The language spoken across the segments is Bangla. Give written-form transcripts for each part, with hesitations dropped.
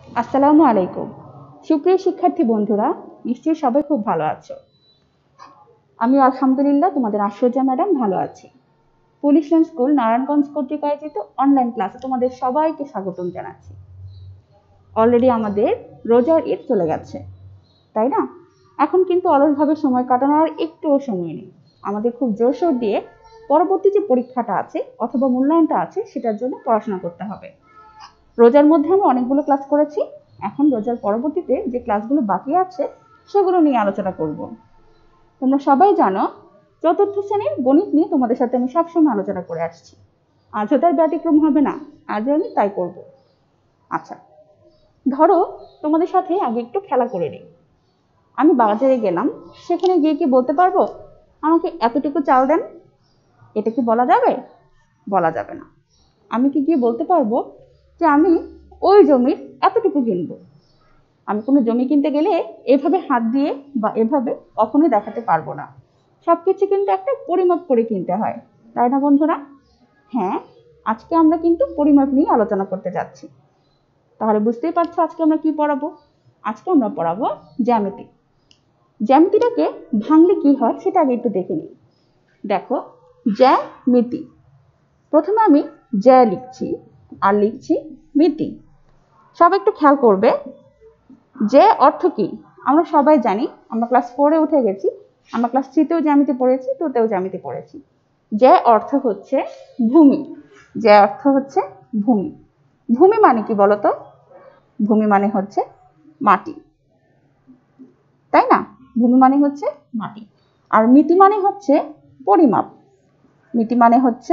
আসসালামু আলাইকুম। সুপ্রিয় শিক্ষার্থী বন্ধুরা, নিশ্চয়ই সবাই খুব ভালো আছো। আমি আলহামদুলিল্লাহ তোমাদের আশ্রজা ম্যাডাম ভালো আছি। পুলিশ লাইন স্কুল নারায়ণগঞ্জ কর্তৃক আয়োজিত অনলাইন ক্লাসে তোমাদের সবাইকে স্বাগতম জানাচ্ছি। অলরেডি আমাদের রোজার ঈদ চলে গেছে, তাই না? এখন কিন্তু অলসভাবে সময় কাটানোর একটুও সময় নেই। আমাদের খুব জোরসোর দিয়ে পরবর্তী যে পরীক্ষাটা আছে অথবা মূল্যায়নটা আছে সেটার জন্য পড়াশোনা করতে হবে। রোজার মধ্যে আমরা অনেকগুলো ক্লাস করেছি, এখন রোজার পরবর্তীতে যে ক্লাসগুলো বাকি আছে সেগুলো নিয়ে আলোচনা করব। তোমরা সবাই জানো, চতুর্থ শ্রেণীর গণিত নিয়ে তোমাদের সাথে আমি সবসময় আলোচনা করে আসছি। আজও তার ব্যতিক্রম হবে না, আজও আমি তাই করব। আচ্ছা, ধরো তোমাদের সাথে আগে একটু খেলা করে নিই। আমি বাজারে গেলাম, সেখানে গিয়ে কি বলতে পারবো আমাকে এতটুকু চাল দেন? এটা কি বলা যাবে? বলা যাবে না। আমি কি গিয়ে বলতে পারবো যে আমি ওই জমির এতটুকু কিনবো? আমি কোনো জমি কিনতে গেলে এভাবে হাত দিয়ে বা এভাবে কখনোই দেখাতে পারবো না। সবকিছু কিন্তু একটা পরিমাপ করে কিনতে হয়, তাই না বন্ধুরা? হ্যাঁ, আজকে আমরা কিন্তু পরিমাপ নিয়ে আলোচনা করতে যাচ্ছি। তাহলে বুঝতেই পারছো আজকে আমরা কি পড়াবো। আজকে আমরা পড়াবো জ্যামিতি। জ্যামিতিটাকে ভাঙলে কি হয় সেটা আগে একটু দেখে নিই। দেখো, জ্যামিতি, প্রথমে আমি জ্যা লিখছি আর লিখছি মিতি। সব একটু খেয়াল করবে, যে অর্থ কি আমরা সবাই জানি। আমরা ক্লাস 4-এ উঠে গেছি, আমরা ক্লাস 3-তেও জ্যামিতি পড়েছি, 2-তেও জ্যামিতি পড়েছি। যে অর্থ হচ্ছে ভূমি, যে অর্থ হচ্ছে ভূমি। ভূমি মানে কি বলতো? ভূমি মানে হচ্ছে মাটি, তাই না? ভূমি মানে হচ্ছে মাটি। আর মিতি মানে হচ্ছে পরিমাপ। মিতি মানে হচ্ছে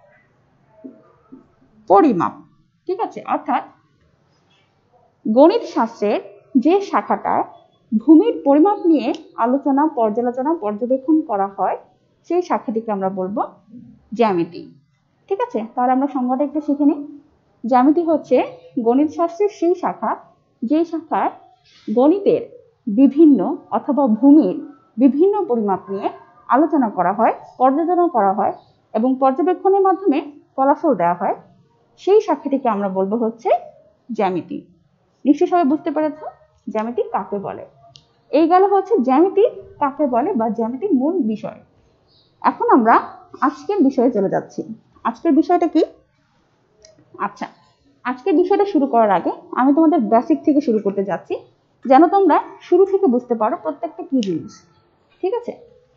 পরিমাপ, ঠিক আছে? অর্থাৎ গণিত শাস্ত্রের যে শাখাটায় ভূমির পরিমাপ নিয়ে আলোচনা, পর্যালোচনা, পর্যবেক্ষণ করা হয় সেই শাখাটিকে আমরা বলবো জ্যামিতি। ঠিক আছে, তাহলে আমরা সংজ্ঞাটা একটু শিখে নিই। জ্যামিতি হচ্ছে গণিত শাস্ত্রের সেই শাখা যে শাখায় গণিতের বিভিন্ন অথবা ভূমির বিভিন্ন পরিমাপ নিয়ে আলোচনা করা হয়, পর্যালোচনা করা হয় এবং পর্যবেক্ষণের মাধ্যমে ফলাফল দেওয়া হয়। সেই শাখাটিকে আমরা বলবো হচ্ছে জ্যামিতি। নিশ্চয়ই সবাই বুঝতে পেরেছো জ্যামিতি কাকে বলে। এই গেল হচ্ছে জ্যামিতি কাকে বলে বা জ্যামিতির মূল বিষয়। এখন আমরা আজকের বিষয়ে চলে যাচ্ছি। আজকের বিষয়টা কি? আচ্ছা, আজকের বিষয়টা শুরু করার আগে আমি তোমাদের বেসিক থেকে শুরু করতে যাচ্ছি, যেন তোমরা শুরু থেকে বুঝতে পারো প্রত্যেকটা কি জিনিস। ঠিক আছে?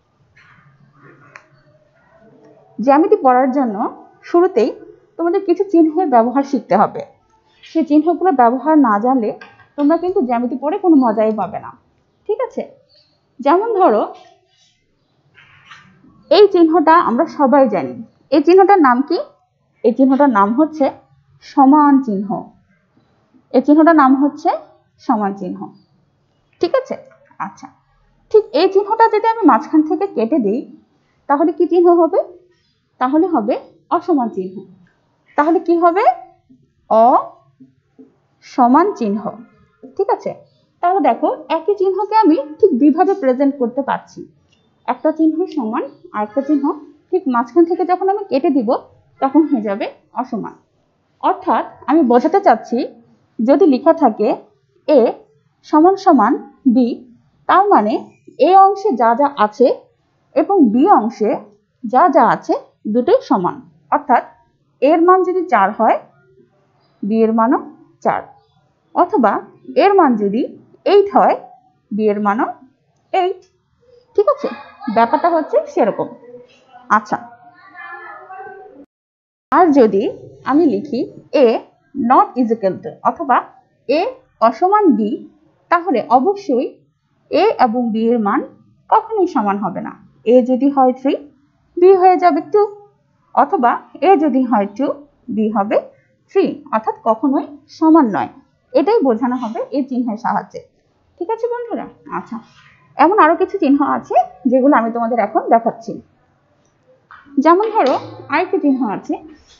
জ্যামিতি পড়ার জন্য শুরুতেই তোমাদের কিছু চিহ্নের ব্যবহার শিখতে হবে। সেই চিহ্নগুলো ব্যবহার না জানলে তোমরা কিন্তু জ্যামিতি পড়ে কোনো মজাই পাবে না। ঠিক আছে? যেমন ধরো, এই চিহ্নটা আমরা সবাই জানি। এই চিহ্নটার নাম কি? এই চিহ্নটার নাম হচ্ছে সমান চিহ্ন। এই চিহ্নটার নাম হচ্ছে সমান চিহ্ন। ঠিক আছে? আচ্ছা, ঠিক এই চিহ্নটা যদি আমি মাঝখান থেকে কেটে দিই তাহলে কি চিহ্ন হবে? তাহলে হবে অসমান চিহ্ন। তাহলে কি হবে? অসমান চিহ্ন। ঠিক আছে? তাহলে দেখো, একই চিহ্নকে আমি ঠিক দুইভাবে প্রেজেন্ট করতে পারছি। একটা চিহ্ন সমান আর একটা চিহ্ন ঠিক মাঝখান থেকে যখন আমি কেটে দিব তখন হয়ে যাবে অসমান। অর্থাৎ আমি বোঝাতে চাচ্ছি, যদি লেখা থাকে এ সমান সমান বি, তার মানে এ অংশে যা যা আছে এবং বি অংশে যা যা আছে দুটোই সমান। অর্থাৎ এর মান যদি 4 হয়, বি এর মানও 4, অথবা এর মান যদি 8 হয়, বি এর মানও 8। ঠিক আছে? ব্যাপারটা হচ্ছে সেরকম। আচ্ছা, আর যদি আমি লিখি এ নট ইজিক্যাল টু অথবা এ অসমান বি, তাহলে অবশ্যই এ এবং বি এর মান কখনোই সমান হবে না। এ যদি হয় 3, বি হয়ে যাবে 2, অথবা এ যদি হয় 2, বি হবে 3, অর্থাৎ কখনোই সমান নয়। এটাই বোঝানো হবে এই চিহ্নের সাহায্যে। ঠিক আছে বন্ধুরা? আচ্ছা, এমন আরো কিছু চিহ্ন আছে যেগুলো আমি তোমাদের এখন দেখাচ্ছি। যেমন ধরো, আরেকটি চিহ্ন আছে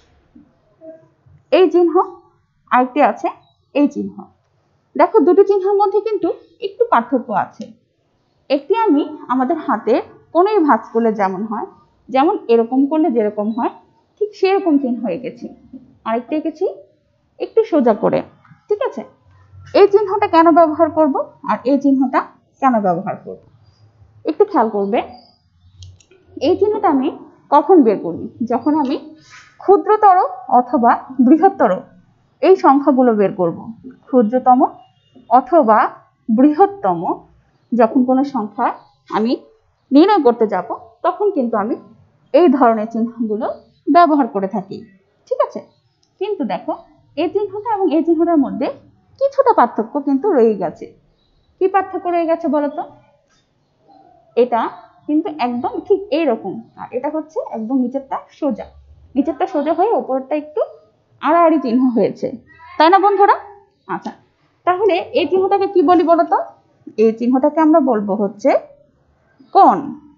এই চিহ্ন, আরেকটি আছে এই চিহ্ন। দেখো, দুটো চিহ্নের মধ্যে কিন্তু একটু পার্থক্য আছে। একটি আমি আমাদের হাতে কোনোই ভাঁজ করলে যেমন হয়, যেমন এরকম করলে যেরকম হয় ঠিক সেরকম চিহ্ন এঁকেছি। আরেকটি এঁকেছি একটু সোজা করে। ঠিক আছে? এই চিহ্নটা কেন ব্যবহার করব আর এই চিহ্নটা কেন ব্যবহার করব একটু খেয়াল করবে। এই চিহ্নটা আমি কখন বের করি? যখন আমি ক্ষুদ্রতর অথবা বৃহত্তর এই সংখ্যাগুলো বের করব। ক্ষুদ্রতম অথবা বৃহত্তম যখন কোনো সংখ্যা আমি নির্ণয় করতে যাব, তখন কিন্তু আমি এই ধরনের চিহ্নগুলো ব্যবহার করে থাকি। ঠিক আছে, কিন্তু দেখো এই চিহ্নটা এবং এই চিহ্নটার মধ্যে কিছুটা পার্থক্য কিন্তু রয়ে গেছে। কি পার্থক্য রয়ে গেছে বলতো? এটা কিন্তু একদম ঠিক এইরকম, আর এটা হচ্ছে একদম নিচেরটা সোজা হয়ে ওপরটা একটু আড়াআড়ি চিহ্ন হয়েছে, তাই না বন্ধুরা? আচ্ছা, তাহলে এই চিহ্নটাকে কি বলি বলতো? এই চিহ্নটাকে আমরা বলবো হচ্ছে কোণ।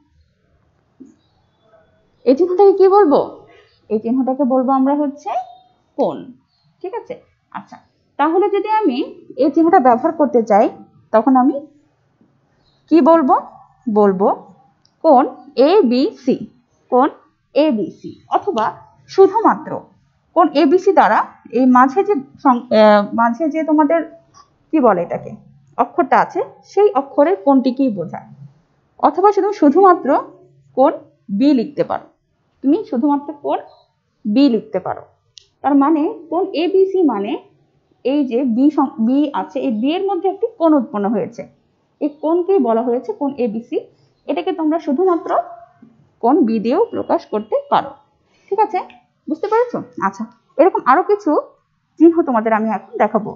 এই চিহ্নটাকে কি বলবো? এই চিহ্নটাকে বলবো আমরা হচ্ছে কোণ। ঠিক আছে, আচ্ছা, তাহলে যদি আমি এই চিহ্নটা ব্যবহার করতে চাই, তখন আমি কি বলবো? বলবো কোণ এবিসি, কোণ এবিসি, অথবা শুধুমাত্র কোণ এবিসি দ্বারা এই মাঝে যে তোমাদের কি বলে এটাকে অক্ষরটা আছে, সেই অক্ষরের কোণটিকেই বোঝায়। অথবা শুধুমাত্র কোণ বি লিখতে পারো, তুমি শুধুমাত্র কোণ বি লিখতে পারো। তার মানে কোণ এবিসি মানে এই যে বি আছে, এই বি এর মধ্যে একটি কোণ উৎপন্ন হয়েছে, এই কোণকেই বলা হয়েছে কোণ এবিসি। এটাকে তোমরা শুধুমাত্র কোণ বি দিয়েও প্রকাশ করতে পারো। ঠিক আছে, বুঝতে পেরেছো? আচ্ছা, এরকম আরো কিছু চিহ্ন তোমাদের আমি এখন দেখাবো।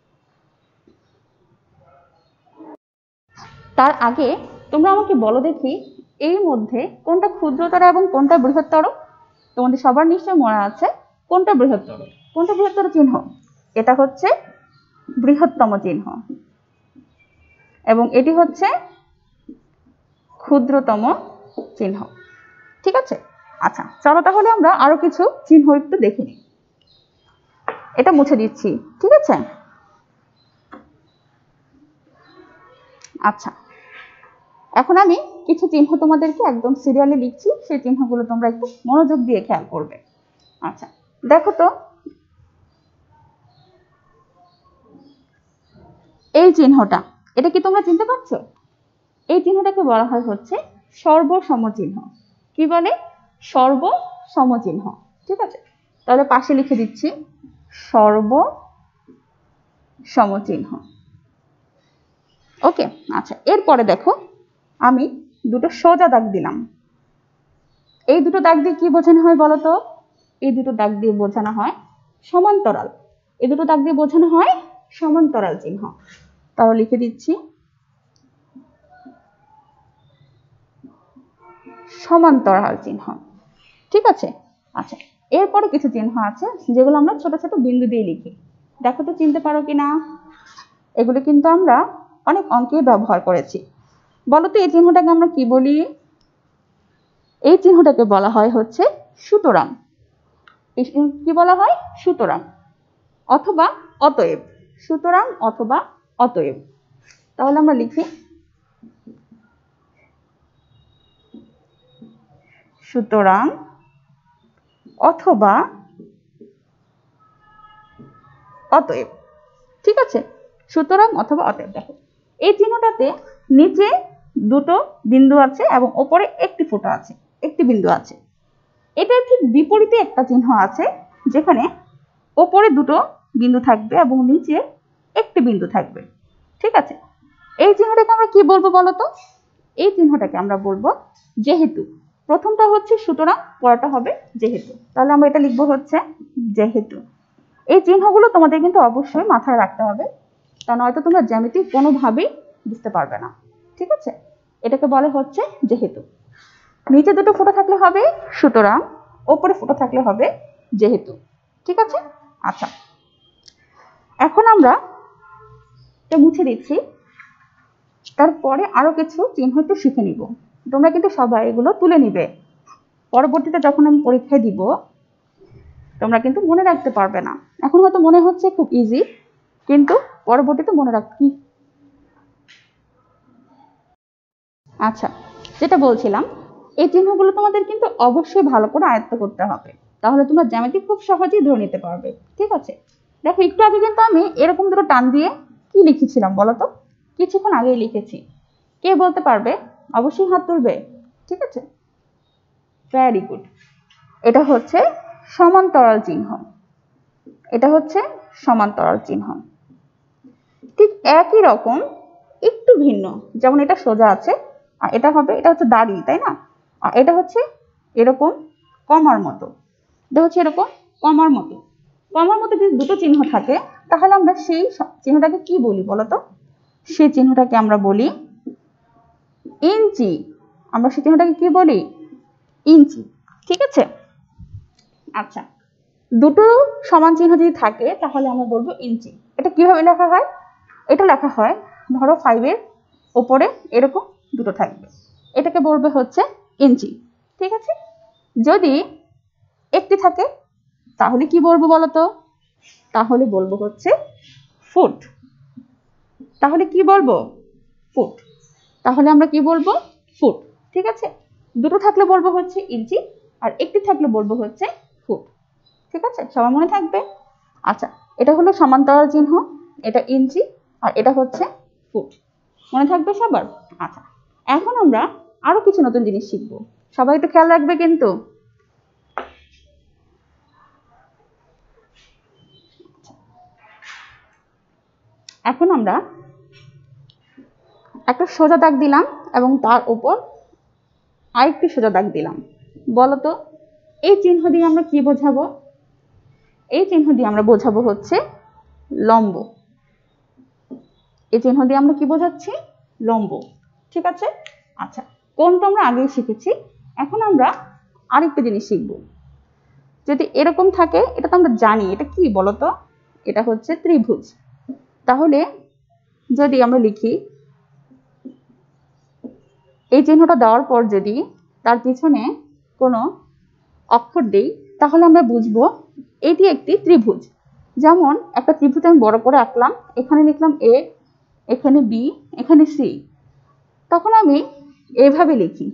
তার আগে তোমরা আমাকে বলো দেখি, এই মধ্যে কোনটা ক্ষুদ্রতর এবং কোনটা বৃহত্তর? তোমাদের সবার নিশ্চয় মনে আছে কোনটা বৃহত্তর। কোনটা বৃহত্তর চিহ্ন? এটা হচ্ছে বৃহত্তম চিহ্ন এবং এটি হচ্ছে ক্ষুদ্রতম চিহ্ন। ঠিক আছে, আচ্ছা, চলো তাহলে আমরা আরো কিছু চিহ্ন একটু দেখে নিই। এটা মুছে দিচ্ছি, ঠিক আছে? আচ্ছা, এখন আমি কিছু চিহ্ন তোমাদেরকে একদম সিরিয়ালি লিখছি, সেই চিহ্নগুলো তোমরা একটু মনোযোগ দিয়ে খেয়াল করবে। আচ্ছা, দেখো তো এই চিহ্নটা, এটা কি তোমরা চিনতে পারছো? এই চিহ্নটাকে বলা হয় হচ্ছে সর্বসম চিহ্ন। কি বলে? সর্বসম চিহ্ন। ঠিক আছে, তাহলে পাশে লিখে দিচ্ছি সর্বসম চিহ্ন। ওকে, আচ্ছা, এরপরে দেখো আমি দুটো সোজা দাগ দিলাম। এই দুটো দাগ দিয়ে কি বোঝানো হয় বলতো? এই দুটো দাগ দিয়ে বোঝানো হয় সমান্তরাল। এই দুটো দাগ দিয়ে বোঝানো হয় সমান্তরাল চিহ্ন। তাহলে লিখে দিচ্ছি সমান্তরাল চিহ্ন। ঠিক আছে, আচ্ছা, এরপরে কিছু চিহ্ন আছে যেগুলো আমরা ছোট ছোট বিন্দু দিয়ে লিখি। দেখো তো চিনতে পারো কিনা? এগুলো কিন্তু আমরা অনেক অঙ্কে ব্যবহার করেছি। বলো তো এই চিহ্নটাকে আমরা কি বলি? এই চিহ্নটাকে বলা হয় হচ্ছে সুতরাং। কি বলা হয়? সুতরাং অথবা অতএব। সুতরাং অথবা অতএব। তাহলে আমরা লিখি সুতরাং অথবা অতএব। ঠিক আছে, সুতরাং অথবা অতএব। দেখো এই চিহ্নটাতে নিচে দুটো বিন্দু আছে এবং উপরে একটি ফোঁটা আছে, একটি বিন্দু আছে। এটার ঠিক বিপরীতে একটা চিহ্ন আছে যেখানে উপরে দুটো বিন্দু থাকবে এবং নিচে একটি বিন্দু থাকবে। ঠিক আছে, এই চিহ্নটাকে আমরা কি বলবো বলতো? এই চিহ্নটাকে আমরা বলবো যেহেতু। প্রথমটা হচ্ছে সুতরাং, পরেরটা হবে যেহেতু। তাহলে আমরা এটা লিখবো হচ্ছে যেহেতু। এই চিহ্নগুলো তোমাদের কিন্তু অবশ্যই মাথায় রাখতে হবে, তা নয়তো তোমরা জ্যামিতি কোনোভাবেই বুঝতে পারবে না। ঠিক আছে, এটাকে বলে হচ্ছে যেহেতু। নিচে দুটো ফোঁটা থাকলে হবে সুতরাং, ওপরে ফোঁটা থাকলে হবে যেহেতু। ঠিক আছে, আচ্ছা, এখন আমরা এটা মুছে দিচ্ছি। তারপরে আরো কিছু চিহ্ন একটু শিখে নিব। তোমরা কিন্তু সবাই এগুলো তুলে নিবে। পরবর্তীতে যখন আমি পরীক্ষায় দিব, তোমরা কিন্তু মনে রাখতে পারবে না। এখন হয়তো মনে হচ্ছে খুব ইজি, কিন্তু পরবর্তীতে মনে রাখতে। আচ্ছা, যেটা বলছিলাম, এই চিহ্নগুলো তোমাদের কিন্তু অবশ্যই ভালো করে আয়ত্ত করতে হবে, তাহলে তোমরা জ্যামিতি খুব সহজেই ধরে নিতে পারবে। ঠিক আছে, দেখো একটু আগে কিন্তু আমি এরকম দুটো টান দিয়ে কি লিখেছিলাম বলো তো? কিছুক্ষণ আগেই লিখেছি। কে বলতে পারবে? অবশ্যই হাত তুলবে। ঠিক আছে, ভেরি গুড। এটা হচ্ছে সমান্তরাল চিহ্ন। এটা হচ্ছে সমান্তরাল চিহ্ন। ঠিক একই রকম, একটু ভিন্ন। যেমন এটা সোজা আছে, আর এটা হবে, এটা হচ্ছে দাড়ি, তাই না? আর এটা হচ্ছে এরকম কমার মতো। এটা হচ্ছে এরকম কমার মতো। কমার মতো যদি দুটো চিহ্ন থাকে, তাহলে আমরা সেই চিহ্নটাকে কি বলি বলতো? সেই চিহ্নটাকে আমরা বলি ইঞ্চি। আমরা সেই চিহ্নটাকে কি বলি? ইঞ্চি। ঠিক আছে, আচ্ছা। দুটো সমান চিহ্ন যদি থাকে তাহলে আমরা বলবো ইঞ্চি। এটা কিভাবে লেখা হয়? এটা লেখা হয়, ধরো 5 এর উপরে এরকম দুটো থাকবে, এটাকে বলবে হচ্ছে ইঞ্চি। ঠিক আছে, যদি একটি থাকে তাহলে কি বলবো বলতো? তাহলে বলবো হচ্ছে ফুট। তাহলে কি বলবো? ফুট। তাহলে আমরা কি বলবো? ফুট। ঠিক আছে, দুটো থাকলে বলবো হচ্ছে ইঞ্চি, আর একটি থাকলে বলবো হচ্ছে ফুট। ঠিক আছে, সবার মনে থাকবে। আচ্ছা, এটা হলো সমান্তরাল চিহ্ন, এটা ইঞ্চি, আর এটা হচ্ছে ফুট। মনে থাকবে সবার? আচ্ছা, এখন আমরা আরো কিছু নতুন জিনিস শিখবো। সবাই একটু খেয়াল রাখবে কিন্তু। এখন আমরা একটা সোজা দাগ দিলাম এবং তার উপর আরেকটি সোজা দাগ দিলাম। বলতো এই চিহ্ন দিয়ে আমরা কি বোঝাবো? এই চিহ্ন দিয়ে আমরা বোঝাবো হচ্ছে লম্ব। এই চিহ্ন দিয়ে আমরা কি বোঝাচ্ছি? লম্ব। ঠিক আছে, আচ্ছা, কোণ তো আমরা আগেই শিখেছি। এখন আমরা আরেকটা জিনিস শিখব। যদি এরকম থাকে, এটা তো আমরা জানি, এটা কি বলতো? এটা হচ্ছে ত্রিভুজ। তাহলে যদি আমরা লিখি, এই চিহ্নটা দেওয়ার পর যদি তার পিছনে কোনো অক্ষর দেই, তাহলে আমরা বুঝবো এটি একটি ত্রিভুজ। যেমন একটা ত্রিভুজ আমি বড় করে আঁকলাম, এখানে লিখলাম এ, এখানে বি, এখানে সি। তখন আমি এইভাবে লিখি,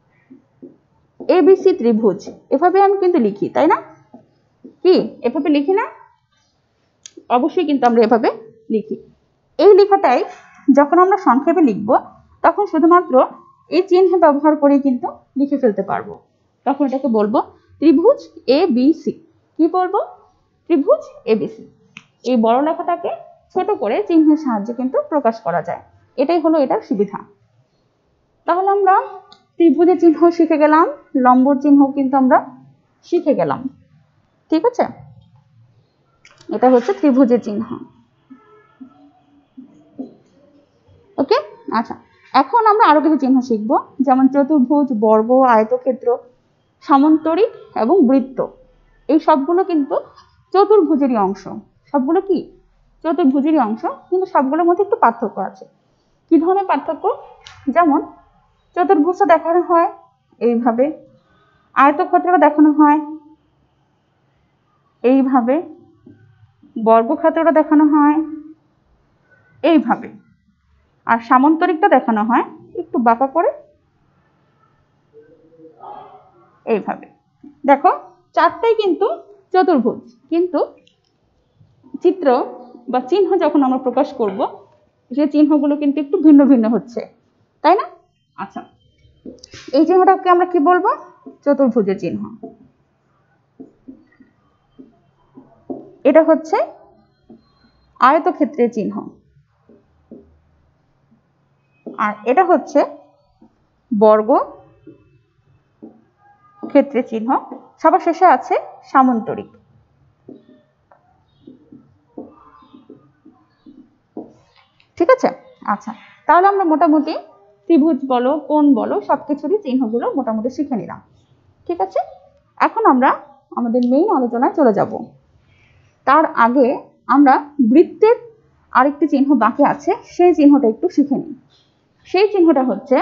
এবিসি ত্রিভুজ। এভাবে আমি কিন্তু লিখি, তাই না? কি এভাবে লিখি না? অবশ্যই কিন্তু আমরা এভাবে লিখি। এই লেখাটাই যখন আমরা সংক্ষেপে লিখব, তখন শুধুমাত্র এই চিহ্ন ব্যবহার করে কিন্তু লিখে ফেলতে পারবো। তখন এটাকে বলবো ত্রিভুজ এবিসি। কি বলবো? ত্রিভুজ এবিসি। এই বড় লেখাটাকে ছোট করে চিহ্নের সাহায্যে কিন্তু প্রকাশ করা যায়। এটাই হলো এটার সুবিধা। তাহলে আমরা ত্রিভুজের চিহ্ন শিখে গেলাম, লম্বর চিহ্ন কিন্তু আমরা শিখে গেলাম। ঠিক আছে, এটা হচ্ছে ত্রিভুজের চিহ্ন। ওকে, আচ্ছা, এখন আমরা আরো কিছু চিহ্ন শিখব, যেমন চতুর্ভুজ, বর্গ, আয়তক্ষেত্র, সামান্তরিক এবং বৃত্ত। এই সবগুলো কিন্তু চতুর্ভুজেরই অংশ। সবগুলো কি চতুর্ভুজেরই অংশ, কিন্তু সবগুলোর মধ্যে একটু পার্থক্য আছে। কি ধরনের পার্থক্য? যেমন চতুর্ভুজটা দেখানো হয় এইভাবে, আয়তক্ষেত্রটা দেখানো হয় এইভাবে, বর্গক্ষেত্রটা দেখানো হয় এইভাবে, আর সামান্তরিকটা দেখানো হয় একটু বাঁকা করে এইভাবে। দেখো, চারটাই কিন্তু চতুর্ভুজ, কিন্তু চিত্র বা চিহ্ন যখন আমরা প্রকাশ করব, সেই চিহ্নগুলো কিন্তু একটু ভিন্ন ভিন্ন হচ্ছে, তাই না? আচ্ছা, এই চিহ্নটাকে আমরা কি বলবো? চতুর্ভুজের চিহ্ন। এটা হচ্ছে আয়তক্ষেত্রের চিহ্ন, আর এটা হচ্ছে বর্গ ক্ষেত্রের চিহ্ন। সবার শেষে আছে সামান্তরিক। ঠিক আছে, আচ্ছা, তাহলে আমরা মোটামুটি ত্রিভুজ বলো, কোণ বলো, সবকিছুরই চিহ্নগুলো মোটামুটি শিখে নিলাম। ঠিক আছে, এখন আমরা আমাদের মেইন আলোচনায় চলে যাব। তার আগে আমরা বৃত্তের আরেকটি চিহ্ন বাকি আছে, সেই চিহ্নটা একটু শিখে নিই। সেই চিহ্নটা হচ্ছে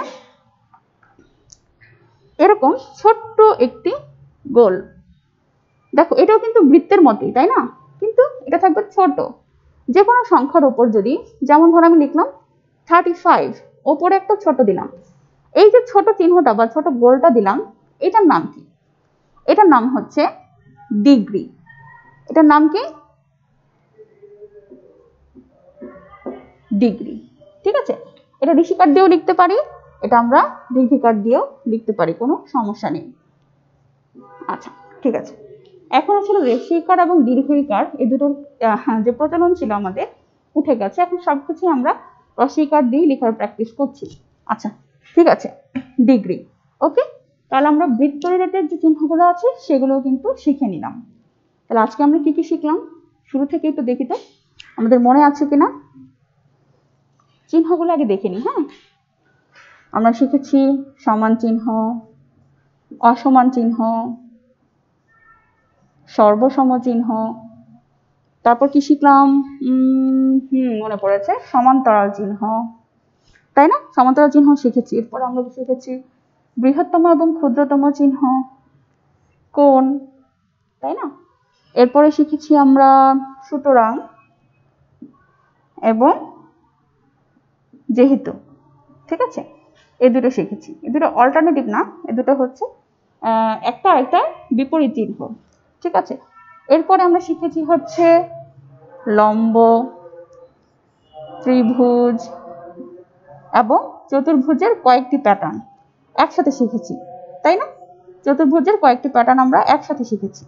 এরকম ছোট্ট একটি গোল। দেখো, এটাও কিন্তু বৃত্তের মতোই, তাই না? কিন্তু এটা থাকবে ছোট। যে কোনো সংখ্যার উপর যদি, যেমন ধর আমি লিখলাম 35, ওপরে একটা ছোট দিলাম, এই যে ছোট চিহ্নটা বা ছোট গোলটা দিলাম, এটার নাম কি? এটার নাম হচ্ছে ডিগ্রি। এটার নাম কি? ডিগ্রি। ঠিক আছে, এটা ঋষিকার দিয়েও লিখতে পারি, এটা আমরা দীর্ঘিকার দিয়েও লিখতে পারি, কোনো সমস্যা নেই। আচ্ছা ঠিক আছে, এখন আসলে রেশিকার এবং দীর্ঘিকার এই দুটোর যে প্রচলন ছিল আমাদের উঠে গেছে, এখন সবকিছু আমরা রসিকার দিয়ে লেখার প্র্যাকটিস করছি। আচ্ছা ঠিক আছে, ডিগ্রি। ওকে, তাহলে আমরা বৃত্ত রিলেটেড যে চিহ্নগুলো আছে সেগুলো কিন্তু শিখে নিলাম। তাহলে আজকে আমরা কি কি শিখলাম শুরু থেকে একটু দেখি তো, আমাদের মনে আছে কিনা। চিহ্নগুলো আগে দেখে নিই। হ্যাঁ, আমরা শিখেছি সমান চিহ্ন, অসমান চিহ্ন, সর্বসম চিহ্ন, তারপর কি শিখলাম, মনে পড়েছে, সমান্তরাল চিহ্ন, তাই না? সমান্তরাল চিহ্ন শিখেছি। এরপর আমরা শিখেছি বৃহত্তম এবং ক্ষুদ্রতম চিহ্ন, কোণ, তাই না? এরপরে শিখেছি আমরা সুতরাং এবং যেহেতু। ঠিক আছে, এই দুটো শিখেছি। এই দুটো অল্টারনেটিভ না, এই দুটো হচ্ছে একটা একটা বিপরীত চিহ্ন। ঠিক আছে, এরপরে আমরা শিখেছি হচ্ছে লম্ব, ত্রিভুজ এবং চতুর্ভুজের কয়েকটি প্যাটার্ন একসাথে শিখেছি, তাই না? চতুর্ভুজের কয়েকটি প্যাটার্ন আমরা একসাথে শিখেছি।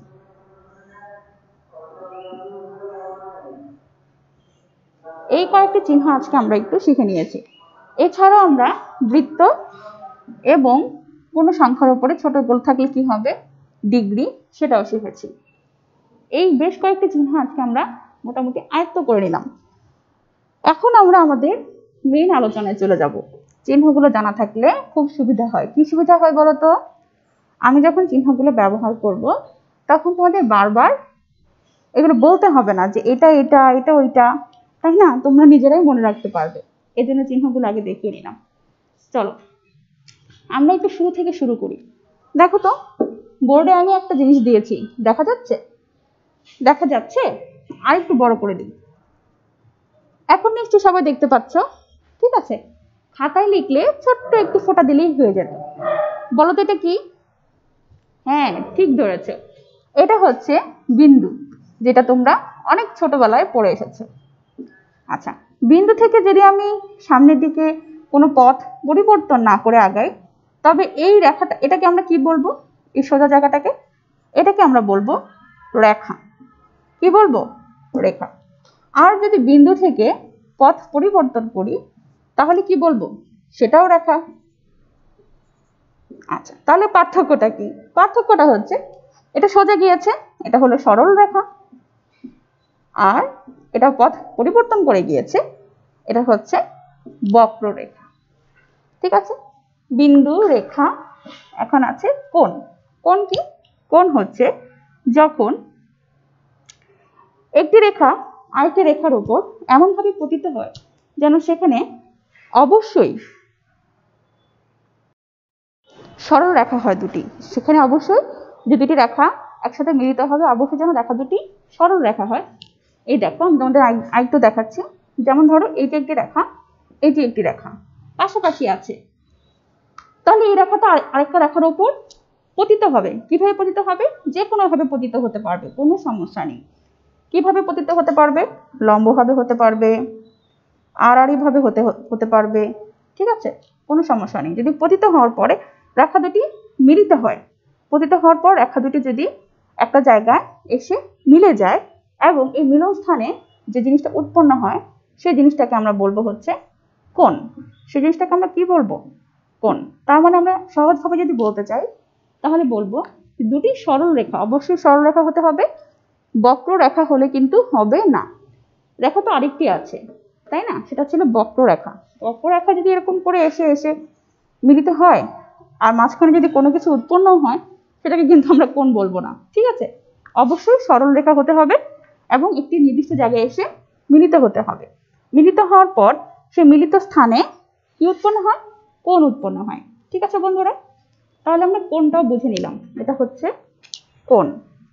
এই কয়েকটি চিহ্ন আজকে আমরা একটু শিখে নিয়েছি। এছাড়াও আমরা বৃত্ত এবং কোনো সংখ্যার উপরে ছোট গোল থাকলে কি হবে, ডিগ্রি, সেটাও শিখেছি। এই বেশ কয়েকটি চিহ্ন আজকে আমরা মোটামুটি আয়ত্ত করে নিলাম। এখন আমরা আমাদের মেইন আলোচনায় চলে যাব। চিহ্নগুলো জানা থাকলে খুব সুবিধা হয়। কি সুবিধা হয় বলতো? আমি যখন চিহ্নগুলো ব্যবহার করব তখন তোমাদের বারবার এগুলো বলতে হবে না যে এটা এটা এটা ওইটা, তাই না? তোমরা নিজেরাই মনে রাখতে পারবে। এই জন্য চিহ্নগুলো আগে দেখিয়ে নিলাম। চলো আমরা একটু শুরু থেকে শুরু করি। দেখো তো, বোর্ডে আমি একটা জিনিস দিয়েছি, দেখা যাচ্ছে? দেখা যাচ্ছে? আর একটু বড় করে দিই। এখন নিশ্চয়ই সবাই দেখতে পাচ্ছ। ঠিক আছে, খাতায় লিখলে ছোট্ট একটু ফোঁটা দিলেই হয়ে যেত। বলো তো এটা কি? হ্যাঁ, ঠিক ধরেছে, এটা হচ্ছে বিন্দু, যেটা তোমরা অনেক ছোটবেলায় পড়ে এসেছো। আচ্ছা, বিন্দু থেকে যদি আমি সামনের দিকে কোনো পথ পরিবর্তন না করে আগাই, তবে এই রেখাটা, এটাকে আমরা কি বলবো? এই সোজা জায়গাটাকে, এটাকে আমরা বলবো রেখা। কি বলবো? রেখা। আর যদি বিন্দু থেকে পথ পরিবর্তন করি তাহলে কি বলবো? সেটাও রেখা। আচ্ছা, তাহলে পার্থক্যটা কি? পার্থক্যটা হচ্ছে এটা সোজা গিয়েছে, এটা হলো সরল রেখা, আর এটা পথ পরিবর্তন করে গিয়েছে, এটা হচ্ছে বক্ররেখা। ঠিক আছে, বিন্দু, রেখা, এখন আছে কোণ। কোণ কি? কোণ হচ্ছে যখন একটি রেখা আরেকটি রেখার উপর এমনভাবে পতিত হয় যেন সেখানে অবশ্যই সরল রেখা হয় দুটি, সেখানে অবশ্যই যে দুটি রেখা একসাথে মিলিত হবে অবশ্যই যেন রেখা দুটি সরল রেখা হয়। এই দেখো, আমি তোমাদের আরেকটু দেখাচ্ছি। যেমন ধরো এইটি একটি রেখা, এটি একটি রেখা পাশাপাশি আছে, তাহলে এই রেখাটা আরেকটা রেখার উপর পতিত হবে। কিভাবে পতিত হবে? যে কোনো ভাবে পতিত হতে পারবে, কোনো সমস্যা নেই। কিভাবে পতিত হতে পারবে? লম্বভাবে হতে পারবে, আড়াআড়ি ভাবে হতে পারবে। ঠিক আছে, কোনো সমস্যা নেই। যদি পতিত হওয়ার পরে রেখা দুটি মিলিত হয়, পতিত হওয়ার পর রেখা দুটি যদি একটা জায়গায় এসে মিলে যায় এবং এই মিলন স্থানে যে জিনিসটা উৎপন্ন হয় সেই জিনিসটাকে আমরা বলবো হচ্ছে কোণ। সেই জিনিসটাকে আমরা কি বলবো? কোণ। তার মানে আমরা সহজভাবে যদি বলতে চাই তাহলে বলবো দুটি সরল রেখা, অবশ্যই সরল রেখা হতে হবে, বক্ররেখা হলে কিন্তু হবে না। রেখা তো আরেকটি আছে, তাই না? সেটা ছিল বক্ররেখা। বক্ররেখা যদি এরকম করে এসে এসে মিলিত হয় আর মাঝখানে যদি কোনো কিছু উৎপন্ন হয় সেটাকে কিন্তু আমরা কোণ বলবো না। ঠিক আছে, অবশ্যই সরল রেখা হতে হবে এবং একটি নির্দিষ্ট জায়গায় এসে মিলিত হতে হবে। মিলিত হওয়ার পর সে মিলিত স্থানে কি উৎপন্ন হয়? কোণ উৎপন্ন হয়। ঠিক আছে বন্ধুরা, তাহলে আমরা কোণটাও বুঝে নিলাম, এটা হচ্ছে কোণ।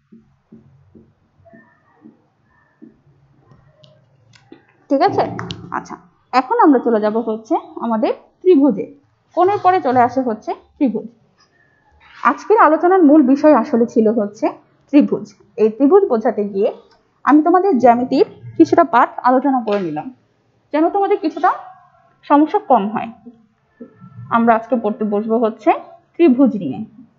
ঠিক আছে, আচ্ছা, এখন আমরা চলে যাব হচ্ছে আমাদের ত্রিভুজে। কোণের পরে চলে আসে হচ্ছে ত্রিভুজ। আজকের আলোচনার মূল বিষয় আসলে ছিল হচ্ছে ত্রিভুজ। এই ত্রিভুজ বোঝাতে গিয়ে আমি তোমাদের জ্যামিতির কিছুটা পাঠ আলোচনা করে নিলাম। যেন তোমাদের কিছুটা সমস্যা কম হয়। আমরা আজকে পড়তে বসবো হচ্ছে ত্রিভুজ নিয়ে।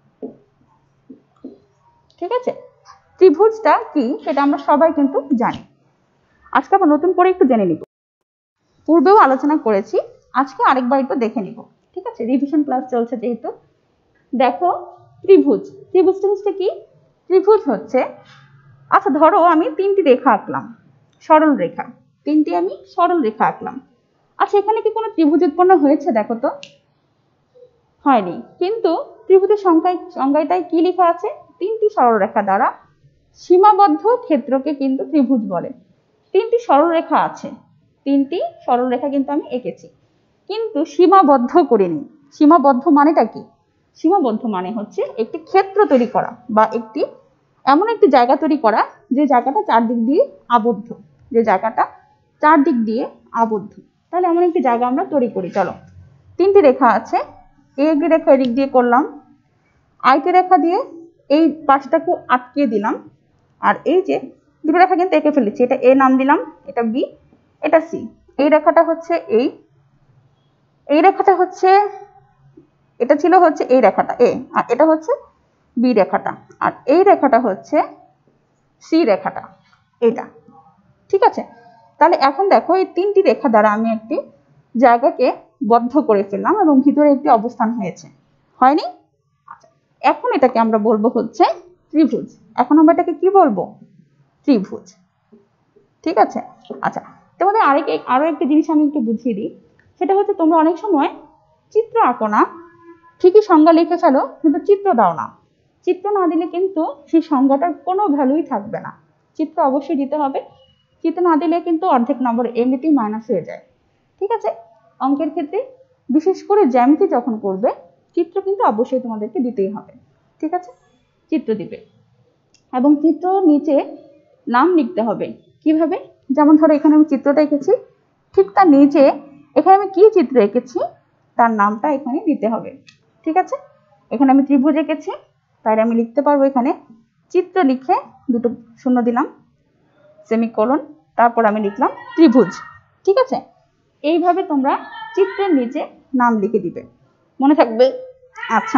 ঠিক আছে, ত্রিভুজটা কি সেটা আমরা সবাই কিন্তু জানি। আজকে আবার নতুন করে একটু জেনে নিব। পূর্বেও আলোচনা করেছি, আজকে আরেকবার একটু দেখে নিব। ঠিক আছে, রিভিশন ক্লাস চলছে যেহেতু। দেখো ত্রিভুজ, ত্রিভুজ জিনিসটা কি? ত্রিভুজ হচ্ছে, আচ্ছা ধরো আমি তিনটি রেখা আঁকলাম, সরল রেখা, তিনটি আমি সরল রেখা আঁকলাম। আচ্ছা এখানে কি কোনো ত্রিভুজ উৎপন্ন হয়েছে? দেখো তো হয়নি, কিন্তু ত্রিভুজের সংজ্ঞাটায় কি লেখা আছে? তিনটি সরলরেখা দ্বারা সীমাবদ্ধ ক্ষেত্রকে কিন্তু ত্রিভুজ বলে। তিনটি সরলরেখা আছে, তিনটি সরলরেখা কিন্তু আমি এঁকেছি, কিন্তু সীমাবদ্ধ করিনি। সীমাবদ্ধ মানেটা কি? সীমাবদ্ধ মানে হচ্ছে একটি ক্ষেত্র তৈরি করা বা এমন একটি জায়গা তৈরি করা যে জায়গাটা চারদিক দিয়ে আবদ্ধ, যে জায়গাটা চারদিক দিয়ে আবদ্ধ। তাহলে এমন একটি জায়গা আমরা তৈরি করি। চলো, তিনটি রেখা আছে, একটি রেখা এদিক দিয়ে করলাম, আরেকটি রেখা দিয়ে এই পাশটাকে আটকে দিলাম, আর এই যে দুটো রেখা কিন্তু এঁকে ফেলেছি, এটা এ নাম দিলাম, এটা বি, এটা সি। এই রেখাটা হচ্ছে এই রেখাটা হচ্ছে, এটা ছিল হচ্ছে এই রেখাটা এ, আর এটা হচ্ছে বি রেখাটা, আর এই রেখাটা হচ্ছে সি রেখাটা, এটা। ঠিক আছে, তাহলে এখন দেখো এই তিনটি রেখা দ্বারা আমি একটি জায়গাকে বদ্ধ করে ফেললাম এবং ভিতরে একটি অবস্থান হয়েছে, হয়নি? আচ্ছা, এখন এটাকে আমরা বলবো হচ্ছে ত্রিভুজ। এখন আমরা এটাকে কি বলবো? ত্রিভুজ। ঠিক আছে, আচ্ছা তোমাদের আরো একটি জিনিস আমি একটু বুঝিয়ে দিই। সেটা হচ্ছে তোমরা অনেক সময় চিত্র আঁকো না, ঠিকই সংজ্ঞা লিখে ফেলো, কিন্তু চিত্র দাও না। চিত্র না দিলে কিন্তু সেই সংজ্ঞাটার কোনো ভ্যালুই থাকবে না। চিত্র অবশ্যই দিতে হবে, চিত্র না দিলে কিন্তু অর্ধেক নম্বর এমনিতেই মাইনাস হয়ে যায়। ঠিক আছে, অঙ্কের ক্ষেত্রে বিশেষ করে জ্যামিতি যখন করবে, চিত্র কিন্তু অবশ্যই তোমাদেরকে দিতেই হবে। ঠিক আছে, চিত্র দিবে এবং চিত্র নিচে নাম লিখতে হবে। কিভাবে? যেমন ধরো এখানে আমি চিত্রটা এঁকেছি, ঠিক তার নিচে এখানে আমি কি চিত্র এঁকেছি তার নামটা এখানে দিতে হবে। ঠিক আছে, এখানে আমি ত্রিভুজ এঁকেছি, তাই আমি লিখতে পারবো এখানে চিত্র, লিখে দুটো শূন্য দিলাম, সেমিকোলন, তারপর আমি লিখলাম ত্রিভুজ। ঠিক আছে, এইভাবে তোমরা চিত্রের নিচে নাম লিখে দিবে, মনে থাকবে। আচ্ছা,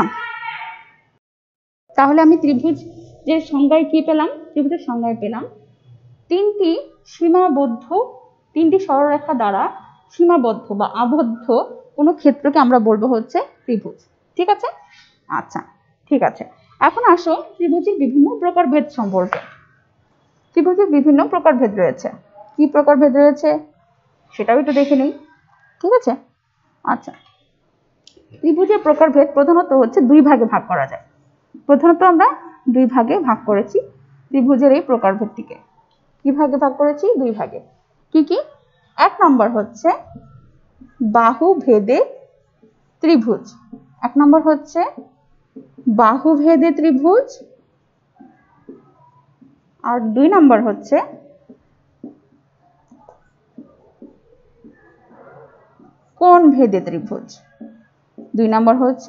তাহলে আমি ত্রিভুজ যে সংজ্ঞায় কি পেলাম? ত্রিভুজের সংজ্ঞায় পেলাম তিনটি সীমাবদ্ধ, তিনটি সরলরেখা দ্বারা সীমাবদ্ধ বা আবদ্ধ কোনো ক্ষেত্রকে আমরা বলবো হচ্ছে ত্রিভুজ। ঠিক আছে, আচ্ছা ঠিক আছে। এখন আসো ত্রিভুজের বিভিন্ন প্রকারভেদ সম্পর্কে। ত্রিভুজের বিভিন্ন প্রকারভেদ রয়েছে, কি প্রকারভেদ রয়েছে সেটাও একটু দেখে নিই। ঠিক আছে, আচ্ছা ত্রিভুজের প্রকারভেদ প্রধানত হচ্ছে দুই ভাগে ভাগ করা যায়। প্রধানত আমরা দুই ভাগে ভাগ করেছি ত্রিভুজের এই প্রকারভেদটিকে। কি ভাগে ভাগ করেছি? দুই ভাগে। কি কি? এক নম্বর হচ্ছে বাহুভেদে ত্রিভুজ। এক নম্বর হচ্ছে বাহুভেদে ত্রিভুজ, আর দুই নম্বর হচ্ছে কোণ ভেদে ত্রিভুজ। দুই নম্বর হচ্ছে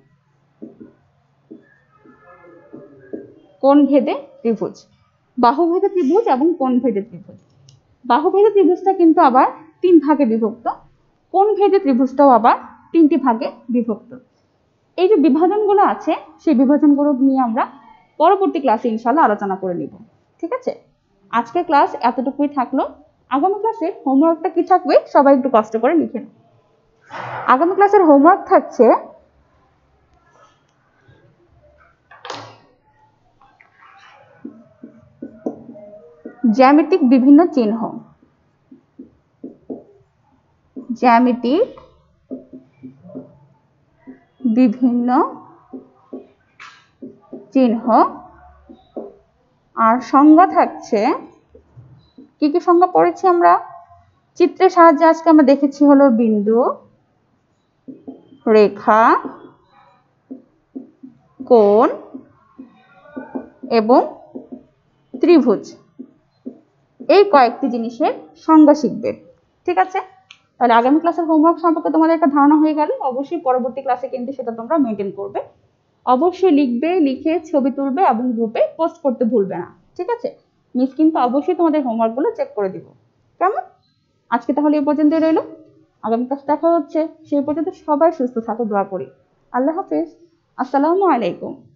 কোণ ভেদে ত্রিভুজ, বাহুভেদে ত্রিভুজ এবং কোণ ভেদে ত্রিভুজ। বাহুভেদে ত্রিভুজটা কিন্তু আবার তিন ভাগে বিভক্ত, কোণ ভেদে ত্রিভুজটাও আবার তিনটি ভাগে বিভক্ত। এই যে বিভাজনগুলো আছে সেই বিভাজনগুলো নিয়ে আমরা পরবর্তী ক্লাসে ইনশাআল্লাহ আলোচনা করে নিব। ঠিক আছে, আজকে ক্লাস এতটুকুই থাকলো। আগামী ক্লাসে হোমওয়ার্কটা কি থাকবে সবাই একটু কষ্ট করে লিখে নাও। আগামী ক্লাসের হোমওয়ার্ক থাকছে জ্যামিতিক বিভিন্ন চিহ্ন। জ্যামিতিক বিভিন্ন চিহ্ন, আর সংজ্ঞা থাকছে, কি কি সংজ্ঞা পড়েছি আমরা? চিত্রের সাহায্যে আজকে আমরা দেখেছি হলো বিন্দু, রেখা, কোণ এবং ত্রিভুজ, এই কয়েকটি জিনিসের সংজ্ঞা শিখবে। ঠিক আছে, তাহলে আগামী ক্লাসের হোমওয়ার্ক সম্পর্কে তোমাদের একটা ধারণা হয়ে গেল। অবশ্যই পরবর্তী ক্লাসে কিন্তু সেটা তোমরা মেনটেন করবে, অবশ্যই লিখবে, লিখে ছবি তুলবে এবং গ্রুপে পোস্ট করতে ভুলবে না। ঠিক আছে, মিস কিন্তু অবশ্যই তোমাদের হোমওয়ার্কগুলো চেক করে দিব। কেমন? আজকে তাহলে এ পর্যন্ত রইল, আগামী ক্লাসে দেখা হচ্ছে। সেই পর্যন্ত সবাই সুস্থ থাকো, দোয়া করি। আল্লাহ হাফেজ। আসসালামু আলাইকুম।